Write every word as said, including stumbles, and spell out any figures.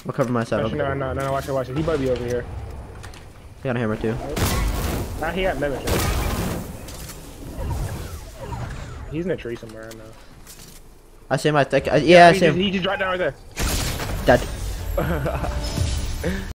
I'll cover my side. Actually, no, no, no, no, watch it, watch it. He might be over here. He got a hammer too. Nah, he got mimic. He's in a tree somewhere, I know. I see my thick. Uh, yeah, yeah I he see just, him. he just dropped down right there. Dead.